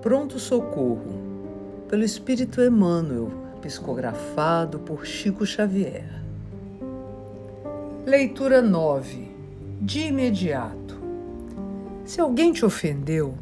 Pronto Socorro, pelo Espírito Emmanuel, psicografado por Chico Xavier. Leitura 9. De imediato. Se alguém te ofendeu,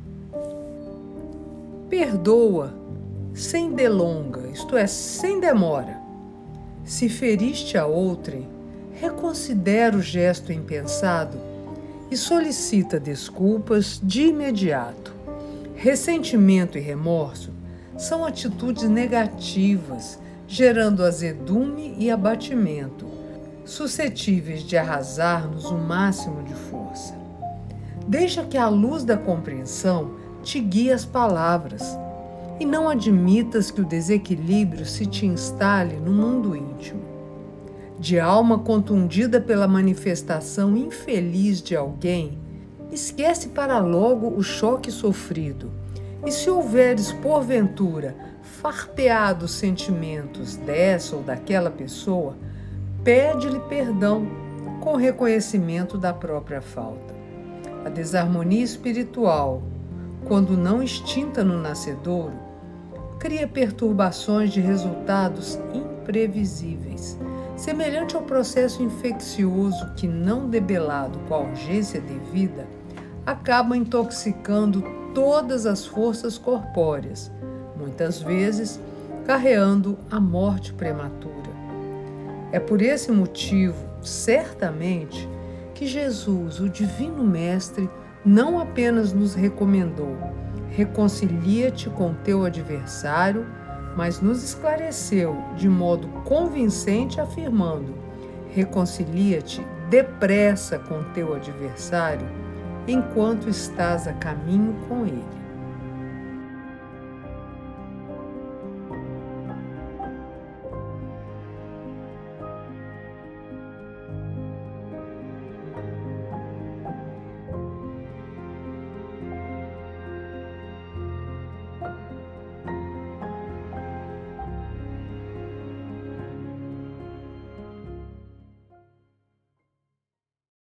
perdoa sem delonga, isto é, sem demora. Se feriste a outrem, reconsidera o gesto impensado e solicita desculpas de imediato. Ressentimento e remorso são atitudes negativas, gerando azedume e abatimento, suscetíveis de arrasar-nos o máximo de força. Deixa que a luz da compreensão te guie as palavras e não admitas que o desequilíbrio se te instale no mundo íntimo. De alma contundida pela manifestação infeliz de alguém, esquece para logo o choque sofrido, e se houveres, porventura, farpeado os sentimentos dessa ou daquela pessoa, pede-lhe perdão com reconhecimento da própria falta. A desarmonia espiritual, quando não extinta no nascedouro, cria perturbações de resultados imprevisíveis, semelhante ao processo infeccioso que, não debelado com a urgência devida, acaba intoxicando todas as forças corpóreas, muitas vezes carreando a morte prematura. É por esse motivo, certamente, que Jesus, o Divino Mestre, não apenas nos recomendou: reconcilia-te com teu adversário, mas nos esclareceu de modo convincente, afirmando: reconcilia-te depressa com teu adversário, enquanto estás a caminho com ele.